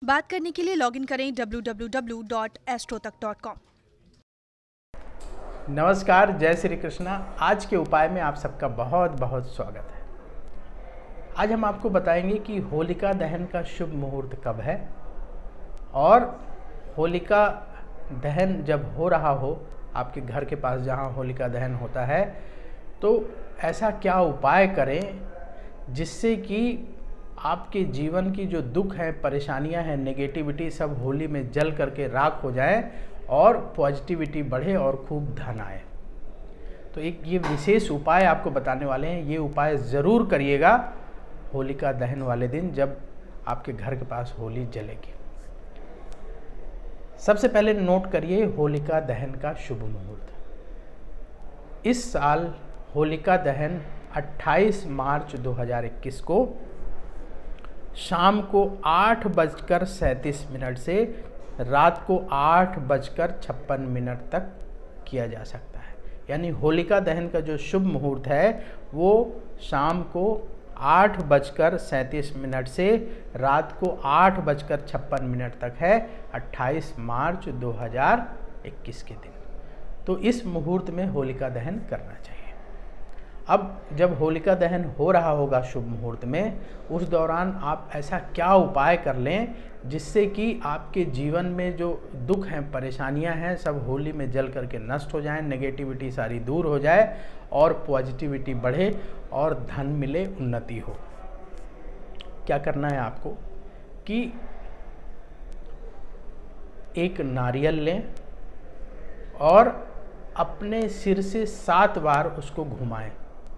बात करने के लिए लॉगिन करें www.astrotak.com। नमस्कार, जय श्री कृष्णा। आज के उपाय में आप सबका बहुत बहुत स्वागत है। आज हम आपको बताएंगे कि होलिका दहन का शुभ मुहूर्त कब है और होलिका दहन जब हो रहा हो आपके घर के पास जहां होलिका दहन होता है तो ऐसा क्या उपाय करें जिससे कि आपके जीवन की जो दुख है, परेशानियां हैं, नेगेटिविटी सब होली में जल करके राख हो जाए और पॉजिटिविटी बढ़े और खूब धन आए। तो एक ये विशेष उपाय आपको बताने वाले हैं। ये उपाय ज़रूर करिएगा होलिका दहन वाले दिन जब आपके घर के पास होली जलेगी। सबसे पहले नोट करिए होलिका दहन का शुभ मुहूर्त। इस साल होलिका दहन 28 मार्च 2021 को शाम को 8:37 से रात को 8:56 तक किया जा सकता है। यानी होलिका दहन का जो शुभ मुहूर्त है वो शाम को 8:37 से रात को 8:56 तक है, 28 मार्च 2021 के दिन। तो इस मुहूर्त में होलिका दहन करना चाहिए। अब जब होलिका दहन हो रहा होगा शुभ मुहूर्त में, उस दौरान आप ऐसा क्या उपाय कर लें जिससे कि आपके जीवन में जो दुख हैं, परेशानियां हैं, सब होली में जल करके नष्ट हो जाएं, नेगेटिविटी सारी दूर हो जाए और पॉजिटिविटी बढ़े और धन मिले, उन्नति हो। क्या करना है आपको कि एक नारियल लें और अपने सिर से 7 बार उसको घुमाएं।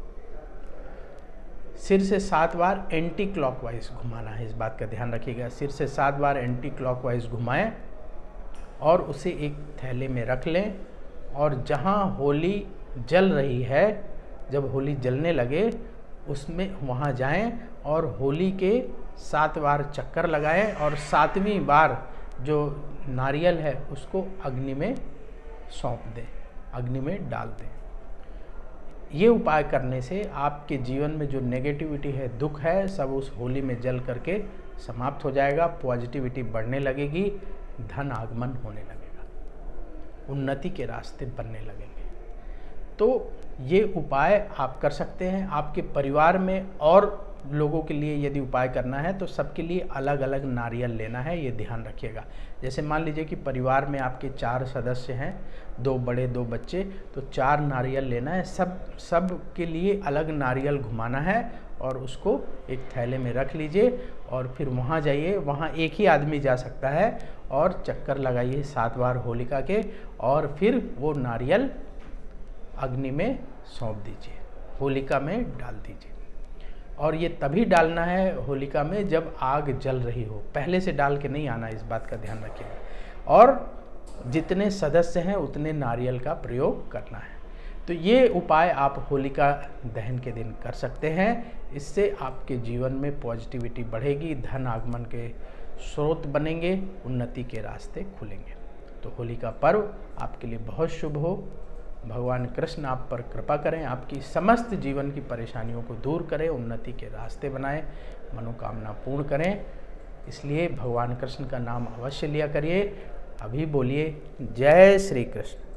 सिर से 7 बार एंटी क्लॉकवाइज घुमाना है, इस बात का ध्यान रखिएगा। सिर से 7 बार एंटी क्लॉकवाइज घुमाएं और उसे एक थैले में रख लें और जहां होली जल रही है, जब होली जलने लगे उसमें वहां जाएं और होली के 7 बार चक्कर लगाएं और 7वीं बार जो नारियल है उसको अग्नि में सौंप दें, अग्नि में डाल दें। ये उपाय करने से आपके जीवन में जो नेगेटिविटी है, दुख है, सब उस होली में जल करके समाप्त हो जाएगा, पॉजिटिविटी बढ़ने लगेगी, धन आगमन होने लगेगा, उन्नति के रास्ते बनने लगेंगे। तो ये उपाय आप कर सकते हैं। आपके परिवार में और लोगों के लिए यदि उपाय करना है तो सबके लिए अलग अलग नारियल लेना है, ये ध्यान रखिएगा। जैसे मान लीजिए कि परिवार में आपके 4 सदस्य हैं, 2 बड़े 2 बच्चे, तो 4 नारियल लेना है। सब के लिए अलग नारियल घुमाना है और उसको एक थैले में रख लीजिए और फिर वहाँ जाइए। वहाँ एक ही आदमी जा सकता है और चक्कर लगाइए 7 बार होलिका के और फिर वो नारियल अग्नि में सौंप दीजिए, होलिका में डाल दीजिए। और ये तभी डालना है होलिका में जब आग जल रही हो, पहले से डाल के नहीं आना, इस बात का ध्यान रखिएगा। और जितने सदस्य हैं उतने नारियल का प्रयोग करना है। तो ये उपाय आप होलिका दहन के दिन कर सकते हैं। इससे आपके जीवन में पॉजिटिविटी बढ़ेगी, धन आगमन के स्रोत बनेंगे, उन्नति के रास्ते खुलेंगे। तो होली का पर्व आपके लिए बहुत शुभ हो। भगवान कृष्ण आप पर कृपा करें, आपकी समस्त जीवन की परेशानियों को दूर करें, उन्नति के रास्ते बनाएं, मनोकामना पूर्ण करें। इसलिए भगवान कृष्ण का नाम अवश्य लिया करिए। अभी बोलिए जय श्री कृष्ण।